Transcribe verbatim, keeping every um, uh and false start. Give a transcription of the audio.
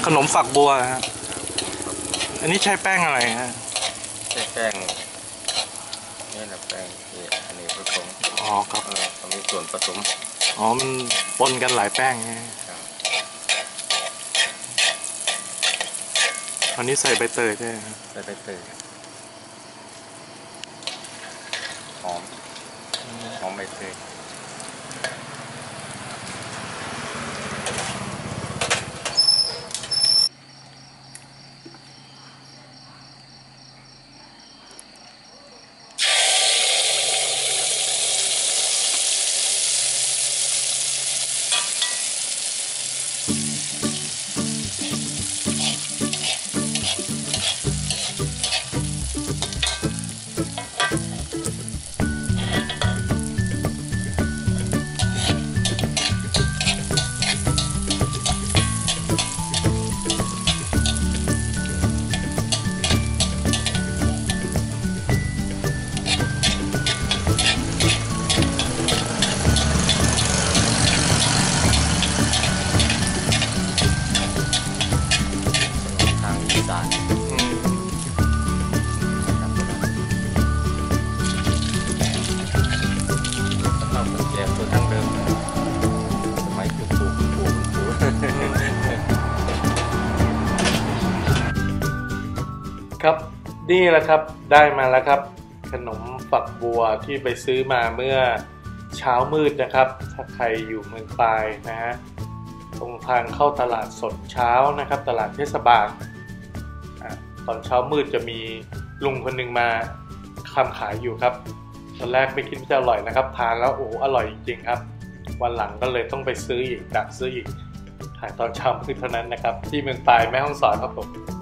ขนมฝักบัวฮะอันนี้ใช้แป้งอะไรฮะใช้แป้งนี่แหละแป้งที่อันนี้ผสมอ๋อครับเออมีส่วนผสมอ๋อมันปนกันหลายแป้งไงอันนี้ใส่ใบเตยด้วยใส่ใบเตยหอมหอมใบเตยครับนี่แหละครับได้มาแล้วครับขนมฝักบัวที่ไปซื้อมาเมื่อเช้ามืดนะครับถ้าใครอยู่เมืองปลายนะฮะตรงทางเข้าตลาดสดเช้านะครับตลาดเทศบาลตอนเช้ามืดจะมีลุงคนหนึ่งมาทำขายอยู่ครับตอนแรกไม่คิดว่าจะอร่อยนะครับทานแล้วโอ้อร่อยจริงๆครับวันหลังก็เลยต้องไปซื้ออีกดักซื้ออีกขายตอนเช้ามืดเท่านั้นนะครับที่เมืองปลายแม่ฮ่องสอนครับผม